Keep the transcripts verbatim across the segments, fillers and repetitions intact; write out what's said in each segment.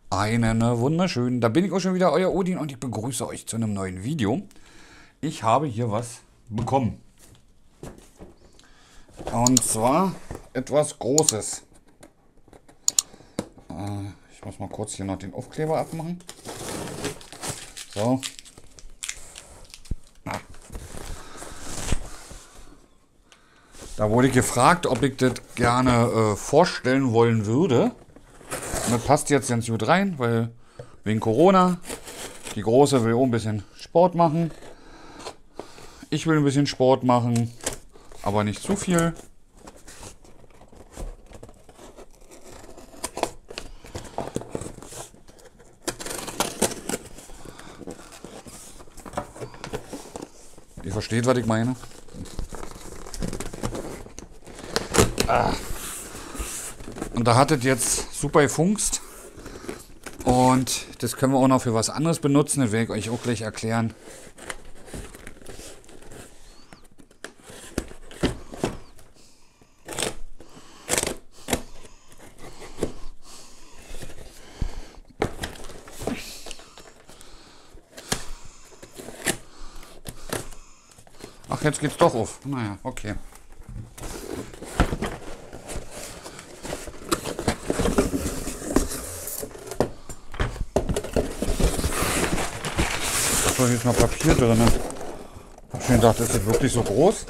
Einen wunderschönen, da bin ich auch schon wieder, euer Odin, und ich begrüße euch zu einem neuen Video. Ich habe hier was bekommen. Und zwar etwas Großes. Äh, ich muss mal kurz hier noch den Aufkleber abmachen. So. Ah. Da wurde ich gefragt, ob ich das gerne äh, vorstellen wollen würde. Und das passt jetzt ganz gut rein, weil wegen Corona, die Große will auch ein bisschen Sport machen. Ich will ein bisschen Sport machen, aber nicht zu viel. Ihr versteht, was ich meine? Ah. Und da hat es jetzt super gefunkt. Und das können wir auch noch für was anderes benutzen. Das werde ich euch auch gleich erklären. Ach, jetzt geht's doch auf. Naja, okay. So, hier ist noch Papier drin. Ich habe schon gedacht, ist das wirklich so groß?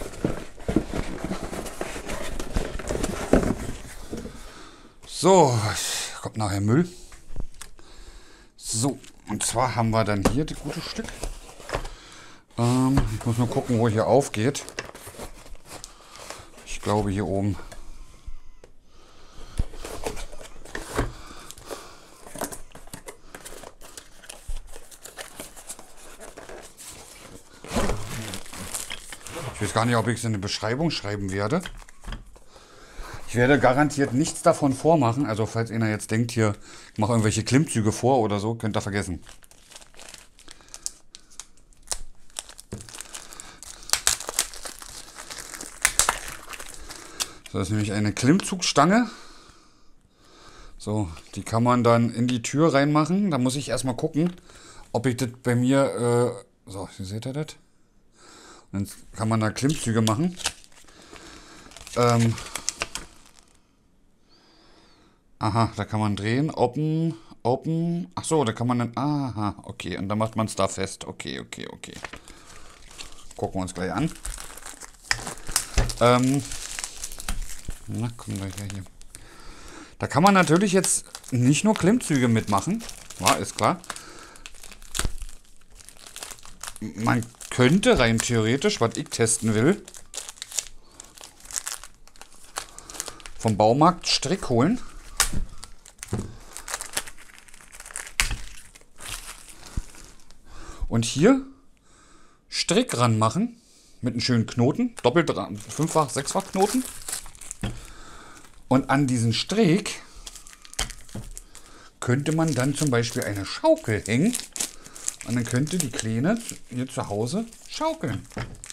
So, kommt nachher Müll. So, und zwar haben wir dann hier das gute Stück. Ähm, ich muss nur gucken, wo hier aufgeht. Ich glaube hier oben. Ich weiß gar nicht, ob ich es in eine Beschreibung schreiben werde. Ich werde garantiert nichts davon vormachen. Also falls einer jetzt denkt, hier, ich mache irgendwelche Klimmzüge vor oder so, könnt ihr vergessen. Das ist nämlich eine Klimmzugstange. So, die kann man dann in die Tür reinmachen. Da muss ich erstmal gucken, ob ich das bei mir... Äh, so, hier seht ihr das? Dann kann man da Klimmzüge machen. Ähm, aha, da kann man drehen. Open, open. Ach so, da kann man dann... Aha, okay. Und dann macht man es da fest. Okay, okay, okay. Gucken wir uns gleich an. Ähm, na, komm gleich hier. Da kann man natürlich jetzt nicht nur Klimmzüge mitmachen. Ja, ist klar. Man könnte rein theoretisch, was ich testen will, vom Baumarkt Strick holen. Und hier Strick ranmachen mit einem schönen Knoten, doppelt, fünffach, sechsfach Knoten. Und an diesen Strick könnte man dann zum Beispiel eine Schaukel hängen. Und dann könnte die Kleine hier zu Hause schaukeln.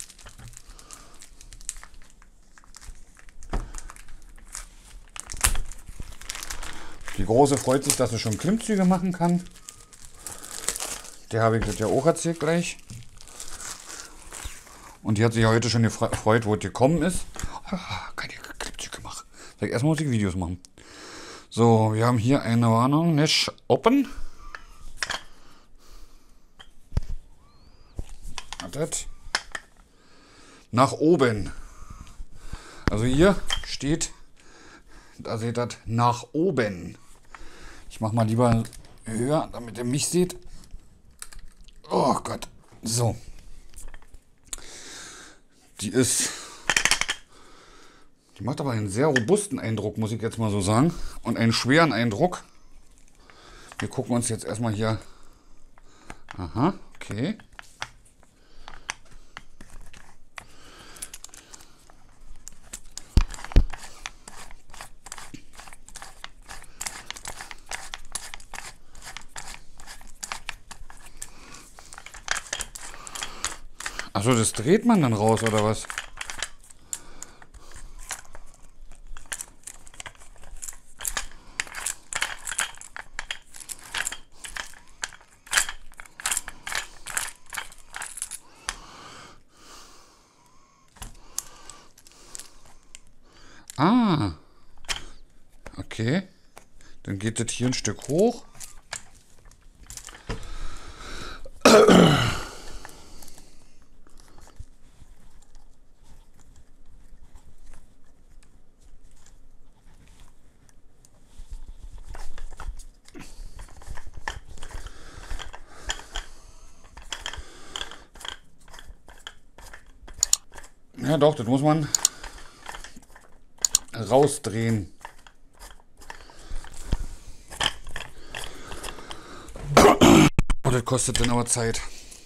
Die Große freut sich, dass sie schon Klimmzüge machen kann. Der habe ich das ja auch erzählt gleich. Und die hat sich ja heute schon gefreut, wo es gekommen ist. Ah, kann ich Klimmzüge machen. Sag, erstmal muss ich Videos machen. So, wir haben hier eine Warnung. Nicht open. Wartet. Nach oben. Also hier steht, da seht ihr, nach oben. Ich mache mal lieber höher, damit ihr mich seht. Oh Gott. So. Die ist... Die macht aber einen sehr robusten Eindruck, muss ich jetzt mal so sagen. Und einen schweren Eindruck. Wir gucken uns jetzt erstmal hier... Aha, okay. Achso, das dreht man dann raus, oder was? Ah. Okay. Dann geht das hier ein Stück hoch. Ja doch, das muss man rausdrehen. Oh, das kostet dann aber Zeit.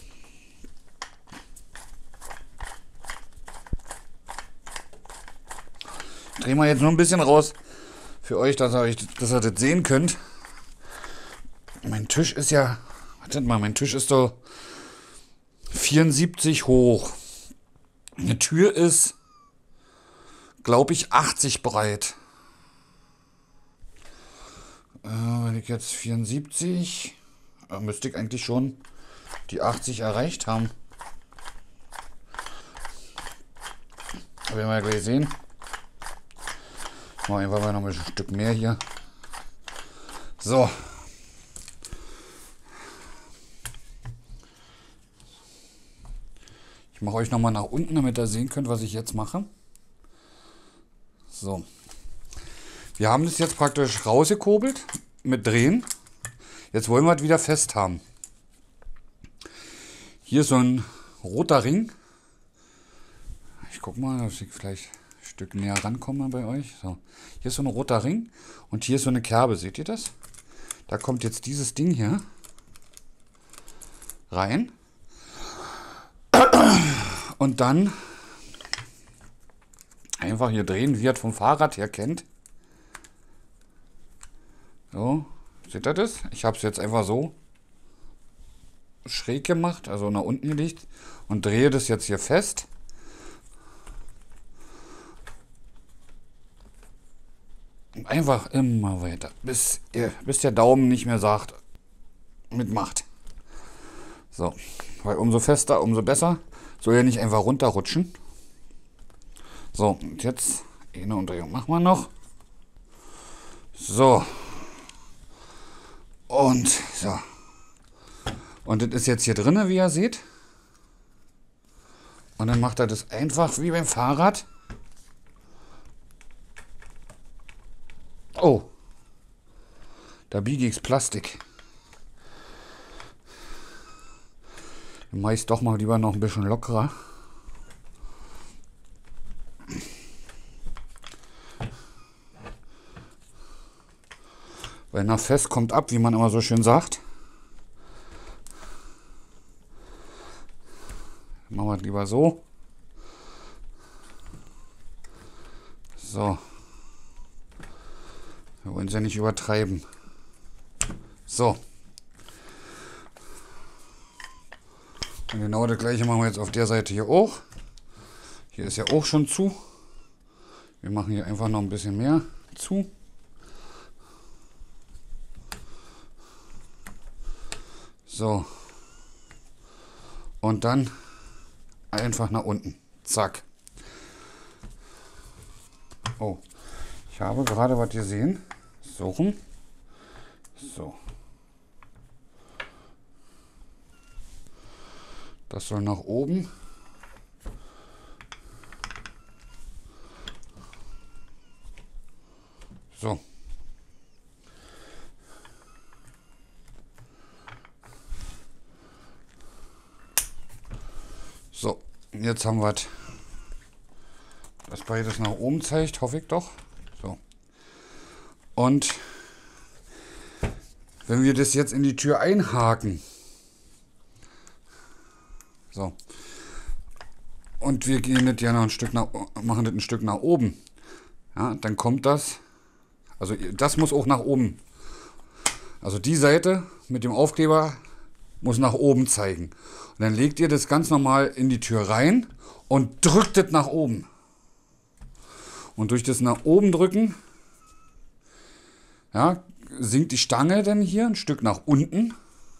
Drehen wir jetzt nur ein bisschen raus für euch, dass ihr, euch, dass ihr das sehen könnt. Mein Tisch ist ja, wartet mal, mein Tisch ist so vierundsiebzig hoch. Eine Tür ist, glaube ich, achtzig breit. Äh, wenn ich jetzt vierundsiebzig, äh, müsste ich eigentlich schon die achtzig erreicht haben. Aber werden wir ja gleich sehen. Ich mache einfach mal noch ein Stück mehr hier. So. Ich mache euch nochmal nach unten, damit ihr sehen könnt, was ich jetzt mache. So. Wir haben das jetzt praktisch rausgekurbelt mit Drehen. Jetzt wollen wir es wieder fest haben. Hier ist so ein roter Ring. Ich guck mal, dass ich vielleicht ein Stück näher rankomme bei euch. So. Hier ist so ein roter Ring und hier ist so eine Kerbe. Seht ihr das? Da kommt jetzt dieses Ding hier rein. Und dann einfach hier drehen, wie ihr es vom Fahrrad her kennt. So, seht ihr das? Ich habe es jetzt einfach so schräg gemacht, also nach unten gelegt und drehe das jetzt hier fest. Einfach immer weiter, bis, ihr, bis der Daumen nicht mehr sagt, mitmacht. So, weil umso fester, umso besser. Soll ja nicht einfach runterrutschen. So, und jetzt eine Umdrehung machen wir noch. So. Und so. Und das ist jetzt hier drin, wie ihr seht. Und dann macht er das einfach wie beim Fahrrad. Oh. Da biege ich's Plastik. Dann mache ich es doch mal lieber noch ein bisschen lockerer. Weil nach fest kommt ab, wie man immer so schön sagt. Dann machen wir es lieber so. So. Wir wollen es ja nicht übertreiben. So. Und genau das gleiche machen wir jetzt auf der Seite hier auch. Hier ist ja auch schon zu. Wir machen hier einfach noch ein bisschen mehr zu. So. Und dann einfach nach unten. Zack. Oh. Ich habe gerade was gesehen. So rum. So. Das soll nach oben. So. So, jetzt haben wir das beides nach oben zeigt, hoffe ich doch. So. Und wenn wir das jetzt in die Tür einhaken, so, und wir gehen das ja noch ein Stück nach, machen das ein Stück nach oben, ja, dann kommt das, also das muss auch nach oben, also die Seite mit dem Aufkleber muss nach oben zeigen. Und dann legt ihr das ganz normal in die Tür rein und drückt es nach oben. Und durch das nach oben drücken, ja, sinkt die Stange dann hier ein Stück nach unten.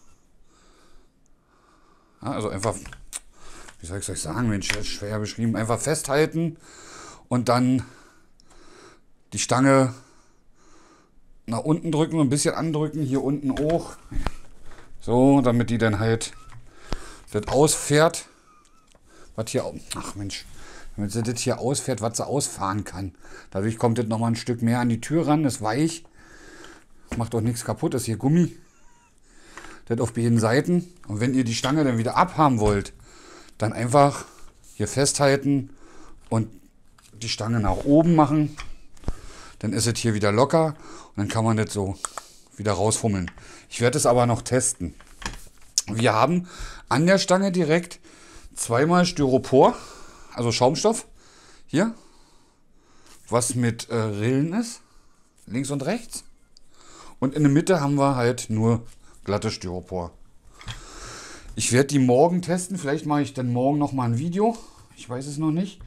Ja, also einfach, wie soll ich es euch sagen, Mensch, das ist schwer beschrieben, einfach festhalten und dann die Stange nach unten drücken, ein bisschen andrücken, hier unten auch. So, damit die dann halt das ausfährt. Was hier, ach Mensch, damit sie das hier ausfährt, was sie ausfahren kann. Dadurch kommt das nochmal ein Stück mehr an die Tür ran, ist weich. Macht auch nichts kaputt, ist hier Gummi. Das auf beiden Seiten. Und wenn ihr die Stange dann wieder abhaben wollt, dann einfach hier festhalten und die Stange nach oben machen. Dann ist es hier wieder locker und dann kann man das so wieder rausfummeln. Ich werde es aber noch testen. Wir haben an der Stange direkt zweimal Styropor, also Schaumstoff, hier, was mit äh, Rillen ist, links und rechts. Und in der Mitte haben wir halt nur glatte Styropor. Ich werde die morgen testen, vielleicht mache ich dann morgen noch mal ein Video, ich weiß es noch nicht.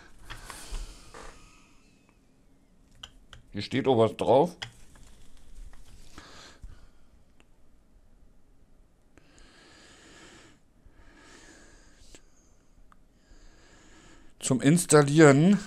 Hier steht auch was drauf. Zum Installieren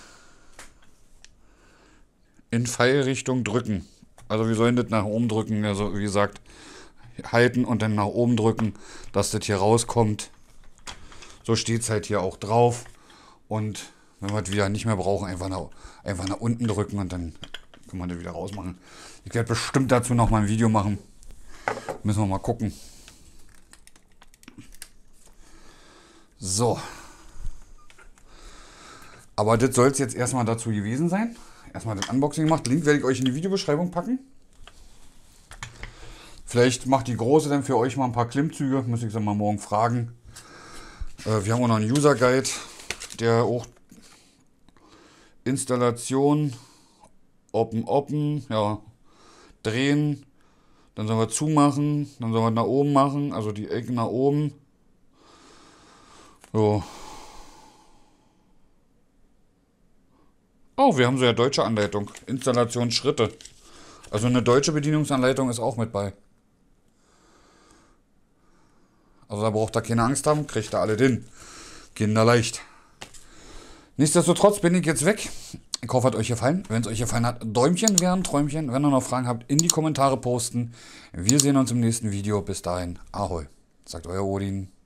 in Pfeilrichtung drücken. Also wir sollen das nach oben drücken, also wie gesagt, halten und dann nach oben drücken, dass das hier rauskommt. So steht es halt hier auch drauf. Und wenn wir es wieder nicht mehr brauchen, einfach nach, einfach nach unten drücken und dann kann man das wieder rausmachen. Ich werde bestimmt dazu noch mal ein Video machen. Müssen wir mal gucken. So. Aber das soll es jetzt erstmal dazu gewesen sein. Erstmal das Unboxing gemacht. Link werde ich euch in die Videobeschreibung packen. Vielleicht macht die Große dann für euch mal ein paar Klimmzüge. Muss ich dann mal morgen fragen. Äh, wir haben auch noch einen User Guide, der auch Installation, Open, Open, ja, drehen. Dann sollen wir zumachen. Dann sollen wir nach oben machen. Also die Ecken nach oben. So. Oh, wir haben so ja deutsche Anleitung. Installationsschritte. Also eine deutsche Bedienungsanleitung ist auch mit bei. Also da braucht ihr keine Angst haben, kriegt ihr alle hin. Kinderleicht. Nichtsdestotrotz bin ich jetzt weg. Ich hoffe, hat euch gefallen. Wenn es euch gefallen hat, Däumchen wären Träumchen. Wenn ihr noch Fragen habt, in die Kommentare posten. Wir sehen uns im nächsten Video. Bis dahin, Ahoi. Sagt euer Odin.